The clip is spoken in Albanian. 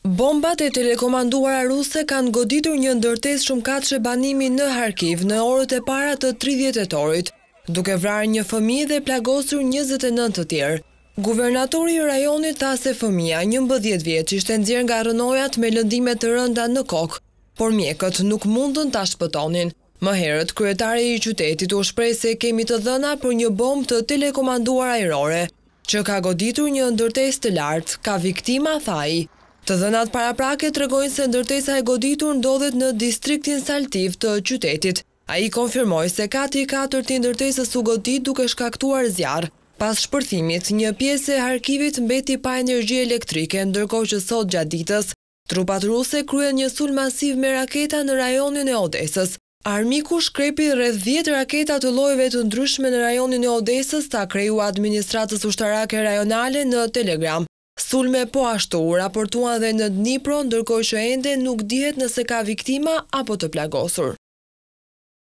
Bombat e telekomanduara ruse kanë goditur një ndërtesë shumëkatëshe banimi në Harkiv në orët e para të 30 tetorit, duke vrarë një fëmijë dhe plagosur 29 të tjerë. Guvernatori i rajonit tha se fëmia, 11 vjeç, ishte nxjerrë nga rënojat me lëndime të rënda në kokë, por mjekët nuk mundën ta shpëtonin. Më herët, kryetari i qytetit u shpreh se kemi të dhëna për një bombë të telekomanduar ajrore, që ka goditur një ndërtesë të lartë, ka viktima, tha ai. Të dhënat paraprake tregojnë se ndërtesa e goditur ndodhet në distriktin Saltiv të qytetit. Ai konfirmoi se kati 4 të ndërtesës u godit duke shkaktuar zjarr. Pas shpërthimit, një pjesë e Harkivit mbeti pa energji elektrike, ndërkohë që sot gjatë ditës, trupat ruse kryen një sulm masiv me raketa në rajonin e Odesës. Armiku shkrepi rreth 10 raketa të llojeve të ndryshme në rajonin e Odesës, ta krejua administratës ushtarake rajonale në Telegram. Sulme po ashtu u raportuan dhe në Dnipro, ndërkohë që ende nuk dihet nëse ka viktima apo të plagosur.